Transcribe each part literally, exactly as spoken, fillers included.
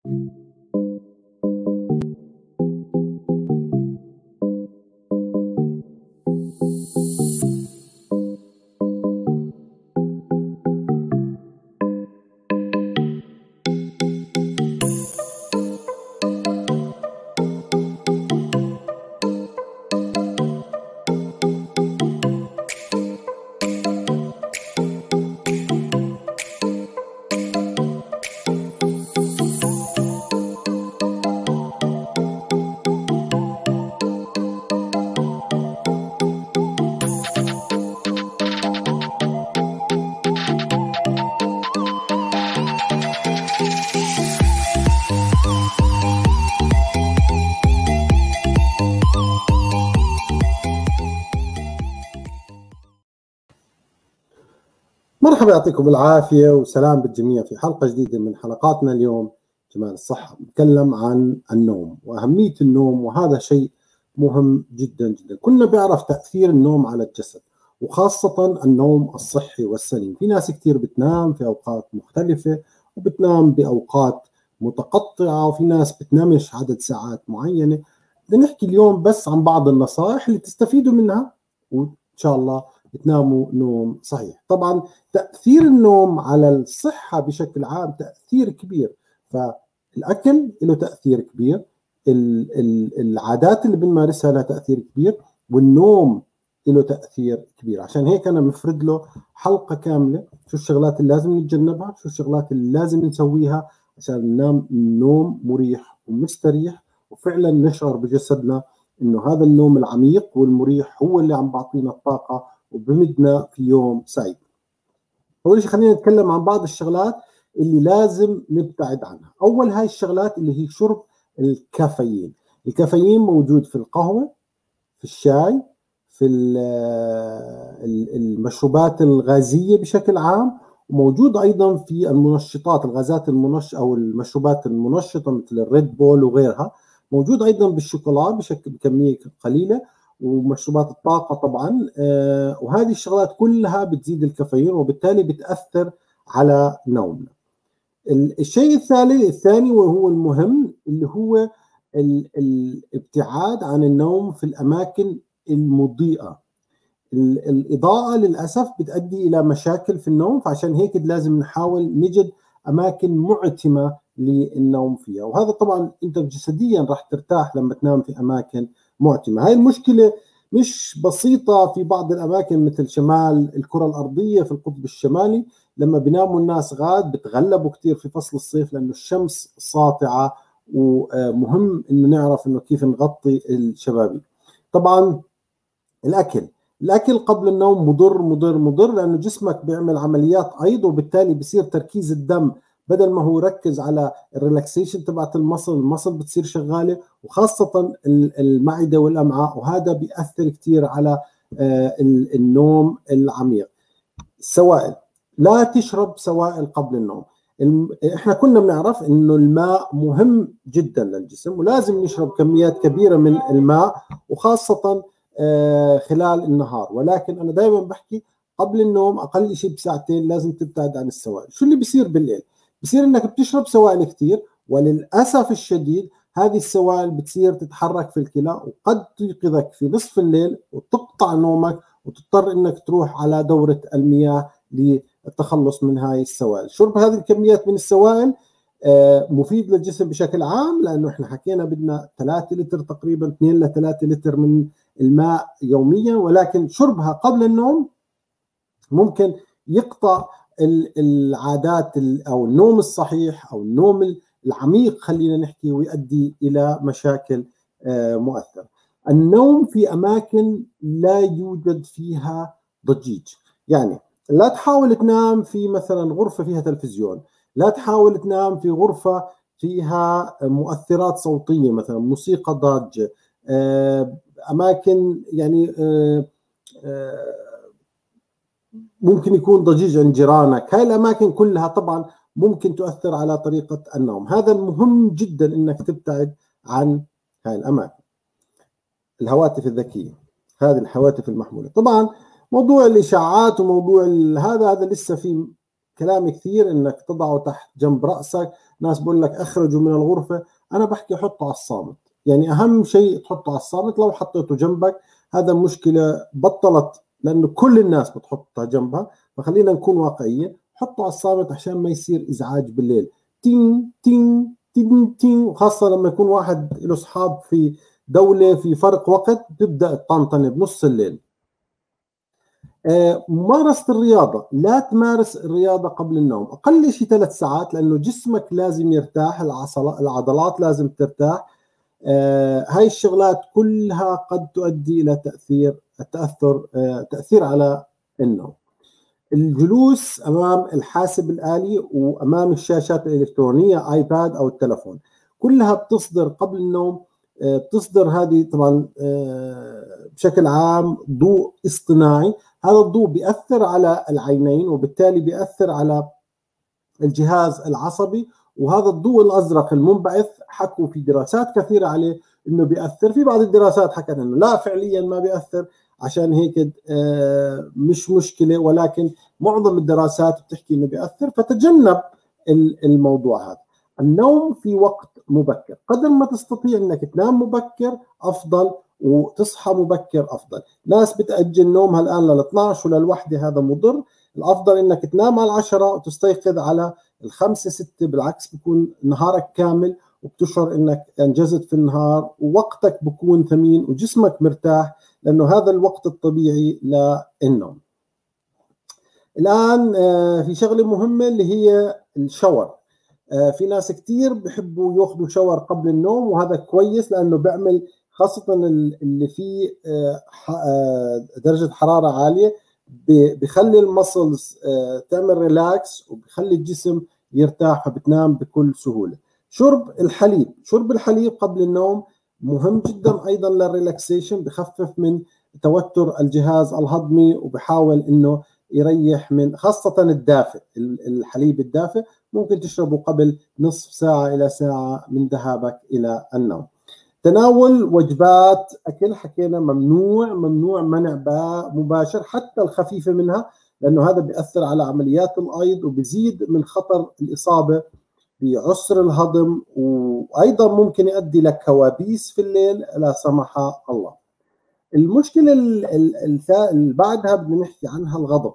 مرحبا، يعطيكم العافية وسلام بالجميع في حلقة جديدة من حلقاتنا اليوم جمال الصحة. نتكلم عن النوم وأهمية النوم، وهذا شيء مهم جدا جدا. كنا بيعرف تأثير النوم على الجسد، وخاصة النوم الصحي والسليم. في ناس كتير بتنام في أوقات مختلفة وبتنام بأوقات متقطعة، وفي ناس بتنامش عدد ساعات معينة. بدنا نحكي اليوم بس عن بعض النصائح اللي تستفيدوا منها وإن شاء الله تناموا نوم صحيح. طبعا تأثير النوم على الصحة بشكل عام تأثير كبير، فالأكل له تأثير كبير، العادات اللي بنمارسها لها تأثير كبير، والنوم له تأثير كبير. عشان هيك أنا مفرد له حلقة كاملة شو الشغلات اللي لازم نتجنبها، شو الشغلات اللي لازم نسويها عشان ننام نوم مريح ومستريح، وفعلا نشعر بجسدنا إنه هذا النوم العميق والمريح هو اللي عم بعطينا الطاقة وبمدنا في يوم سعيد. أول شيء خلينا نتكلم عن بعض الشغلات اللي لازم نبتعد عنها. أول هاي الشغلات اللي هي شرب الكافيين. الكافيين موجود في القهوة، في الشاي، في المشروبات الغازية بشكل عام، وموجود أيضا في المنشطات، الغازات المنش أو المشروبات المنشطة مثل الريد بول وغيرها. موجود أيضا بالشوكولا بشكل بكمية قليلة، ومشروبات الطاقة طبعا. آه وهذه الشغلات كلها بتزيد الكافيين وبالتالي بتأثر على نومنا. الشيء الثاني الثاني وهو المهم اللي هو ال الابتعاد عن النوم في الأماكن المضيئة. الإضاءة للأسف بتؤدي إلى مشاكل في النوم، فعشان هيك لازم نحاول نجد أماكن معتمة للنوم فيها، وهذا طبعا أنت جسديا راح ترتاح لما تنام في أماكن معتمة. هاي المشكلة مش بسيطة في بعض الأماكن مثل شمال الكرة الأرضية في القطب الشمالي، لما بيناموا الناس غاد بتغلبوا كتير في فصل الصيف لأنه الشمس ساطعة، ومهم إنه نعرف إنه كيف نغطي الشبابيك. طبعا الأكل الأكل قبل النوم مضر مضر مضر، لأنه جسمك بيعمل عمليات أيض، وبالتالي بصير تركيز الدم بدل ما هو يركز على الريلاكسيشن تبعت المصل، المصل بتصير شغالة، وخاصة المعدة والأمعاء، وهذا بيأثر كتير على النوم العميق. السوائل، لا تشرب سوائل قبل النوم. احنا كنا بنعرف انه الماء مهم جدا للجسم، ولازم نشرب كميات كبيرة من الماء، وخاصة خلال النهار، ولكن أنا دائما بحكي قبل النوم أقل شيء بساعتين لازم تبتعد عن السوائل. شو اللي بيصير بالليل؟ بيصير إنك بتشرب سوائل كثير، وللأسف الشديد هذه السوائل بتصير تتحرك في الكلى، وقد تيقظك في نصف الليل وتقطع نومك، وتضطر إنك تروح على دورة المياه للتخلص من هاي السوائل. شرب هذه الكميات من السوائل مفيد للجسم بشكل عام، لأنه إحنا حكينا بدنا ثلاثة لتر تقريبا، اثنين لثلاثة لتر من الماء يوميا، ولكن شربها قبل النوم ممكن يقطع العادات أو النوم الصحيح أو النوم العميق خلينا نحكي، ويؤدي إلى مشاكل مؤثرة. النوم في أماكن لا يوجد فيها ضجيج، يعني لا تحاول تنام في مثلا غرفة فيها تلفزيون، لا تحاول تنام في غرفة فيها مؤثرات صوتية مثلا موسيقى ضاجة، أماكن يعني ممكن يكون ضجيج عند جيرانك. هاي الأماكن كلها طبعا ممكن تؤثر على طريقة النوم. هذا مهم جدا إنك تبتعد عن هاي الأماكن. الهواتف الذكية، هذه الهواتف المحمولة، طبعا موضوع الإشاعات وموضوع هذا هذا لسه في كلام كثير انك تضعه تحت جنب راسك، ناس بقول لك اخرجه من الغرفه، انا بحكي حطه على الصامت. يعني اهم شيء تحطه على الصامت. لو حطيته جنبك هذا مشكله بطلت، لانه كل الناس بتحطها جنبها، فخلينا نكون واقعيين. حطه على الصامت عشان ما يصير ازعاج بالليل، تين تين تين تين، وخاصه لما يكون واحد له اصحاب في دوله في فرق وقت تبدا الطنطنه بنص الليل. ممارسة الرياضة، لا تمارس الرياضة قبل النوم، أقل شيء ثلاث ساعات، لأنه جسمك لازم يرتاح، العضلات لازم ترتاح. آه هاي الشغلات كلها قد تؤدي إلى تأثير التأثر آه تأثير على النوم. الجلوس أمام الحاسب الآلي وأمام الشاشات الإلكترونية، آيباد أو التلفون، كلها بتصدر قبل النوم. آه بتصدر هذه طبعا آه بشكل عام ضوء اصطناعي، هذا الضوء بيأثر على العينين وبالتالي بيأثر على الجهاز العصبي، وهذا الضوء الأزرق المنبعث حكوا في دراسات كثيرة عليه إنه بيأثر. في بعض الدراسات حكت إنه لا فعليا ما بيأثر، عشان هيك مش مشكلة، ولكن معظم الدراسات بتحكي إنه بيأثر. فتجنب الموضوع هذا. النوم في وقت مبكر، قدر ما تستطيع إنك تنام مبكر أفضل وتصحى مبكر أفضل. ناس بتأجل نومها الآن لل اثنعش وللوحدة، هذا مضر. الأفضل إنك تنام على العشرة وتستيقظ على الخمسة ستة، بالعكس بكون نهارك كامل وبتشعر إنك أنجزت في النهار، ووقتك بكون ثمين وجسمك مرتاح، لأنه هذا الوقت الطبيعي للنوم. الآن في شغلة مهمة اللي هي الشاور. في ناس كتير بيحبوا ياخذوا شاور قبل النوم، وهذا كويس لأنه بيعمل، خاصة اللي فيه درجة حرارة عالية، بخلي المسلز تعمل ريلاكس وبخلي الجسم يرتاح، فبتنام بكل سهولة. شرب الحليب، شرب الحليب قبل النوم مهم جدا أيضا للريلاكسيشن، بخفف من توتر الجهاز الهضمي وبحاول إنه يريح من خاصة الدافئ. الحليب الدافئ ممكن تشربه قبل نصف ساعة إلى ساعة من ذهابك إلى النوم. تناول وجبات أكل، حكينا ممنوع ممنوع منع مباشر حتى الخفيفة منها، لأنه هذا بيأثر على عمليات الأيض وبزيد من خطر الإصابة بعسر الهضم، وأيضا ممكن يؤدي لكوابيس في الليل لا سمح الله. المشكلة اللي بعدها بدنا نحكي عنها الغضب.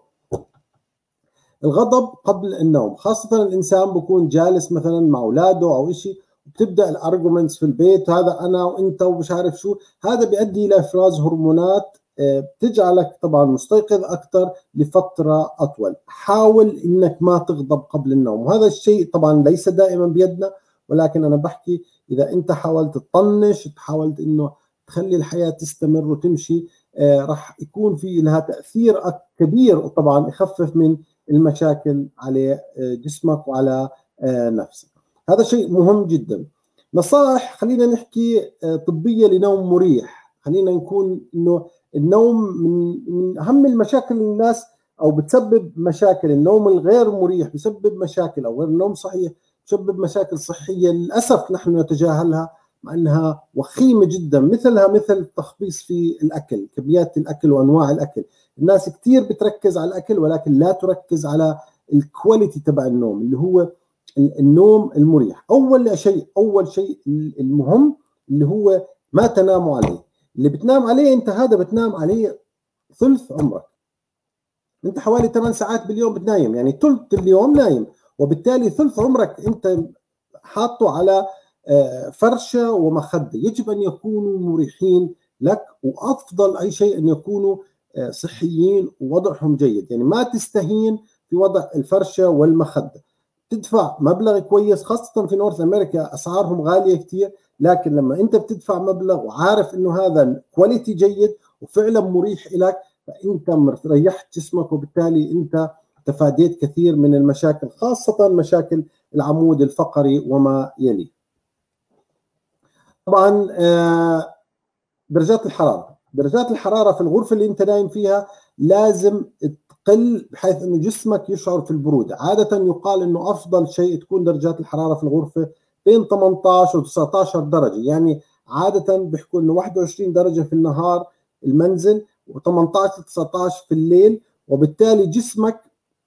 الغضب قبل النوم، خاصة الإنسان بكون جالس مثلا مع أولاده أو إشي، بتبدأ الارجومنتس في البيت، هذا أنا وإنت ومش عارف شو، هذا بيؤدي إلى إفراز هرمونات بتجعلك طبعا مستيقظ أكثر لفترة أطول. حاول إنك ما تغضب قبل النوم، وهذا الشيء طبعا ليس دائما بيدنا، ولكن أنا بحكي إذا أنت حاولت تطنش، حاولت إنه تخلي الحياة تستمر وتمشي، آه راح يكون في لها تأثير كبير، وطبعا يخفف من المشاكل على جسمك وعلى آه نفسك. هذا شيء مهم جدا. نصائح خلينا نحكي آه طبية لنوم مريح. خلينا نكون إنه النوم من, من أهم المشاكل الناس، أو بتسبب مشاكل. النوم الغير مريح بسبب مشاكل، أو غير النوم صحيح بسبب مشاكل صحية للأسف نحن نتجاهلها، مع أنها وخيمة جدا. مثلها مثل التخبيص في الأكل، كميات الأكل وأنواع الأكل. الناس كتير بتركز على الأكل ولكن لا تركز على الكواليتي تبع النوم، اللي هو النوم المريح. أول شيء أول شيء المهم اللي هو ما تناموا عليه. اللي بتنام عليه أنت هذا بتنام عليه ثلث عمرك. أنت حوالي ثمان ساعات باليوم بتنايم، يعني ثلث اليوم نايم، وبالتالي ثلث عمرك أنت حاطه على فرشة ومخدة. يجب أن يكونوا مريحين لك، وأفضل أي شيء أن يكونوا صحيين ووضعهم جيد. يعني ما تستهين في وضع الفرشة والمخدة، تدفع مبلغ كويس، خاصة في نورث أمريكا أسعارهم غالية كتير، لكن لما أنت بتدفع مبلغ وعارف أنه هذا كواليتي جيد وفعلا مريح لك، فأنت ريحت جسمك، وبالتالي أنت تفاديت كثير من المشاكل، خاصة مشاكل العمود الفقري وما يليه. طبعا درجات الحرارة درجات الحرارة في الغرفة اللي أنت نايم فيها لازم تقل، بحيث أنه جسمك يشعر في البرودة. عادة يقال أنه أفضل شيء تكون درجات الحرارة في الغرفة بين ثمانية عشر و تسعة عشر درجة. يعني عادة بيحكوا أنه واحد وعشرين درجة في النهار المنزل، و ثمانية عشر تسعة عشر في الليل، وبالتالي جسمك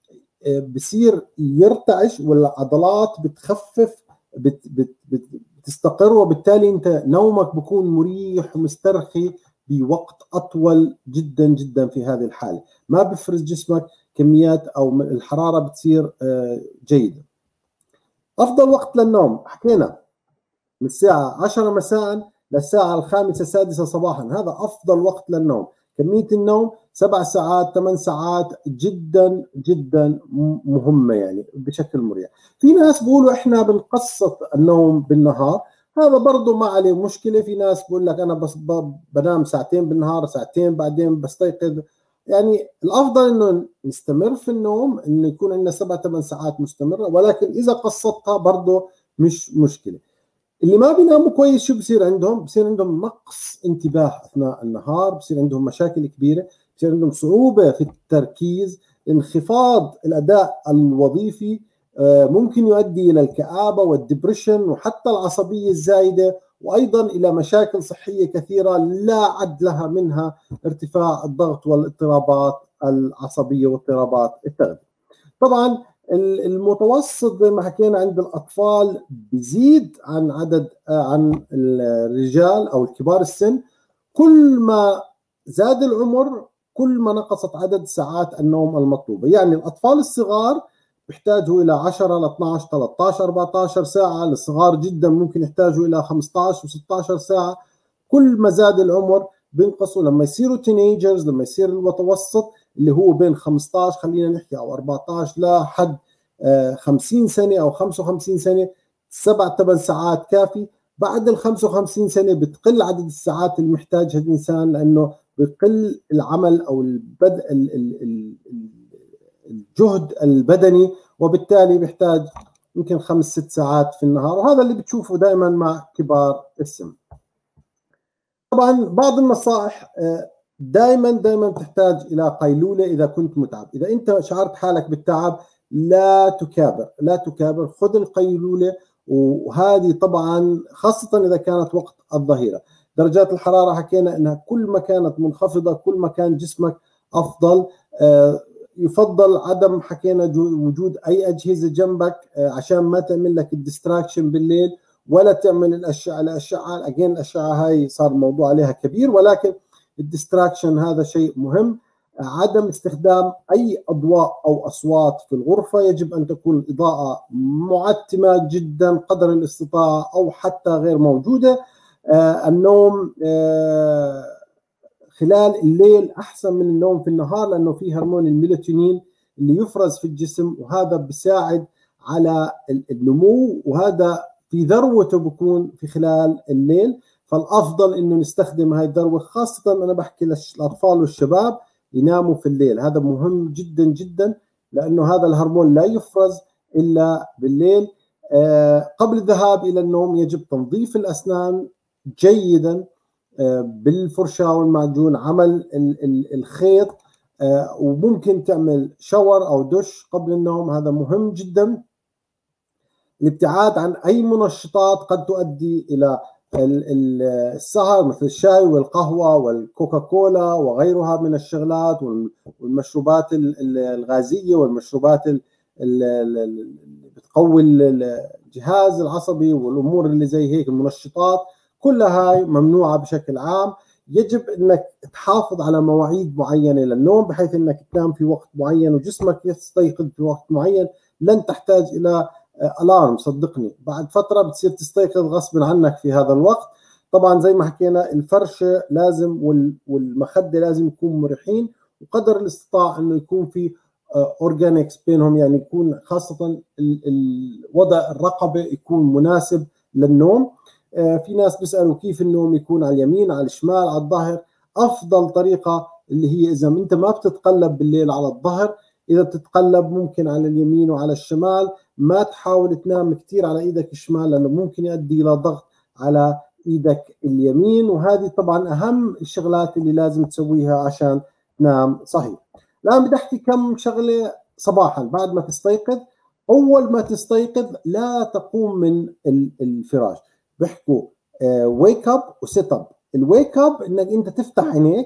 بصير يرتعش والعضلات بتخفف بت بت بت بتستقر، وبالتالي انت نومك بكون مريح ومسترخي بوقت اطول جدا جدا. في هذه الحاله ما بفرز جسمك كميات او الحراره بتصير جيده. افضل وقت للنوم حكينا من الساعه عشرة مساء للساعه الخامسه السادسه صباحا، هذا افضل وقت للنوم. كميه النوم سبع ساعات ثمان ساعات جدا جدا مهمه يعني بشكل مريح. في ناس بيقولوا احنا بنقسط النوم بالنهار، هذا برضه ما عليه مشكله. في ناس بقول لك انا بس بنام ساعتين بالنهار ساعتين بعدين بستيقظ. يعني الافضل انه نستمر في النوم، انه يكون عندنا سبع ثمان ساعات مستمره، ولكن اذا قسطتها برضه مش مشكله. اللي ما بيناموا كويس شو بصير عندهم؟ بصير عندهم نقص انتباه اثناء النهار، بصير عندهم مشاكل كبيره، بصير عندهم صعوبه في التركيز، انخفاض الاداء الوظيفي، ممكن يؤدي الى الكآبه والدبريشن وحتى العصبيه الزايده، وايضا الى مشاكل صحيه كثيره لا عد لها، منها ارتفاع الضغط والاضطرابات العصبيه واضطرابات التغذيه. طبعا المتوسط زي ما حكينا عند الاطفال بيزيد عن عدد عن الرجال او الكبار السن. كل ما زاد العمر كل ما نقصت عدد ساعات النوم المطلوبه. يعني الاطفال الصغار بيحتاجوا الى عشرة ل اثنعش ثلاثة عشر أربعة عشر ساعه، الصغار جدا ممكن يحتاجوا الى خمسة عشر وستة عشر ساعه. كل ما زاد العمر بينقصوا، لما يصيروا تينيجرز، لما يصير المتوسط اللي هو بين خمسة عشر خلينا نحكي او أربعة عشر لحد خمسين سنه او خمسة وخمسين سنه، سبع ثمان ساعات كافي. بعد ال خمسة وخمسين سنه بتقل عدد الساعات اللي محتاجها الانسان، لانه بيقل العمل او البدء الجهد البدني، وبالتالي بيحتاج يمكن خمس ست ساعات في النهار، وهذا اللي بتشوفه دائما مع كبار السن. طبعا بعض النصائح، دائما دائما تحتاج الى قيلوله اذا كنت متعب. اذا انت شعرت حالك بالتعب لا تكابر، لا تكابر، خذ القيلوله. وهذه طبعا خاصه اذا كانت وقت الظهيره. درجات الحراره حكينا انها كل ما كانت منخفضه كل ما كان جسمك افضل. يفضل عدم حكينا وجود اي اجهزه جنبك عشان ما تعمل لك الديستراكشن بالليل، ولا تعمل الاشعه الاشعه اجين الاشعه هاي صار الموضوع عليها كبير، ولكن الديستراكشن هذا شيء مهم. عدم استخدام اي اضواء او اصوات في الغرفه، يجب ان تكون الاضاءه معتمه جدا قدر الاستطاعه او حتى غير موجوده. آه النوم آه خلال الليل احسن من النوم في النهار، لانه في هرمون الميلاتونين اللي يفرز في الجسم، وهذا بيساعد على النمو، وهذا في ذروته بكون في خلال الليل. فالافضل انه نستخدم هاي الذروه، خاصه انا بحكي للاطفال والشباب يناموا في الليل، هذا مهم جدا جدا، لانه هذا الهرمون لا يفرز الا بالليل. آه قبل الذهاب الى النوم يجب تنظيف الاسنان جيدا آه بالفرشاه والمعجون، عمل الخيط، آه وممكن تعمل شاور او دش قبل النوم، هذا مهم جدا. الابتعاد عن اي منشطات قد تؤدي الى السهر مثل الشاي والقهوة والكوكاكولا وغيرها من الشغلات، والمشروبات الغازية والمشروبات اللي بتقوي الجهاز العصبي والأمور اللي زي هيك، المنشطات كلها هاي ممنوعة بشكل عام. يجب أنك تحافظ على مواعيد معينة للنوم، بحيث أنك تنام في وقت معين وجسمك يستيقظ في وقت معين. لن تحتاج إلى الارم، صدقني بعد فتره بتصير تستيقظ غصب عنك في هذا الوقت. طبعا زي ما حكينا الفرشه لازم والمخده لازم يكونوا مريحين، وقدر الاستطاعه انه يكون في اورجانكس بينهم، يعني يكون خاصه الوضع الرقبه يكون مناسب للنوم. في ناس بيسالوا كيف النوم يكون على اليمين على الشمال على الظهر. افضل طريقه اللي هي اذا انت ما بتتقلب بالليل على الظهر، اذا بتتقلب ممكن على اليمين وعلى الشمال. ما تحاول تنام كثير على ايدك الشمال، لانه ممكن يؤدي الى ضغط على ايدك اليمين، وهذه طبعا اهم الشغلات اللي لازم تسويها عشان تنام صحيح. الان بدي احكي كم شغله صباحا بعد ما تستيقظ. اول ما تستيقظ لا تقوم من الفراش، بيحكوا ويك اب وسيت اب. الويك اب انك انت تفتح عينيك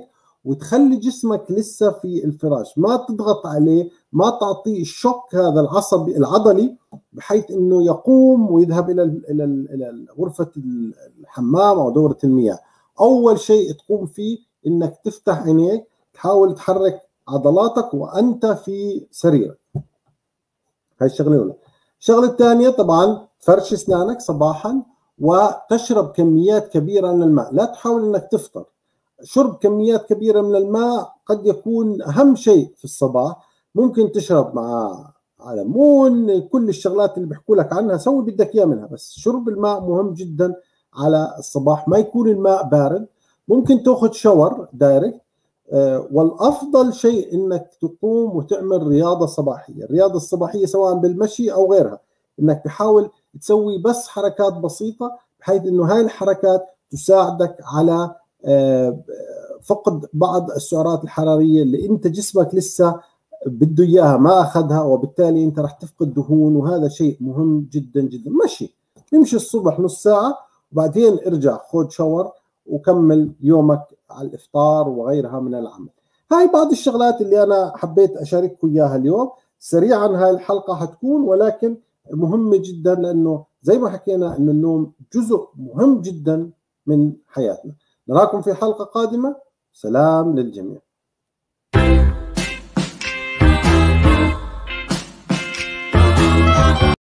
وتخلي جسمك لسه في الفراش، ما تضغط عليه، ما تعطيه الشوك هذا العصبي العضلي بحيث انه يقوم ويذهب الى الى الى غرفه الحمام او دوره المياه. اول شيء تقوم فيه انك تفتح عينيك، تحاول تحرك عضلاتك وانت في سريرك. هاي الشغله الاولى. الشغله الثانيه طبعا فرش اسنانك صباحا وتشرب كميات كبيره من الماء، لا تحاول انك تفطر. شرب كميات كبيره من الماء قد يكون اهم شيء في الصباح. ممكن تشرب مع ليمون، كل الشغلات اللي بيحكوا لك عنها سوي بدك اياه منها، بس شرب الماء مهم جدا على الصباح، ما يكون الماء بارد. ممكن تاخذ شاور دايركت. آه والافضل شيء انك تقوم وتعمل رياضه صباحيه، الرياضه الصباحيه سواء بالمشي او غيرها، انك تحاول تسوي بس حركات بسيطه بحيث انه هاي الحركات تساعدك على آه فقد بعض السعرات الحراريه اللي انت جسمك لسه بده اياها ما اخذها، وبالتالي انت راح تفقد دهون، وهذا شيء مهم جدا جدا. مشي، امشي الصبح نص ساعه وبعدين ارجع خذ شاور وكمل يومك على الافطار وغيرها من العمل. هاي بعض الشغلات اللي انا حبيت اشارككم اياها اليوم. سريعا هاي الحلقه حتكون، ولكن مهمه جدا لانه زي ما حكينا انه النوم جزء مهم جدا من حياتنا. نراكم في حلقه قادمه. سلام للجميع.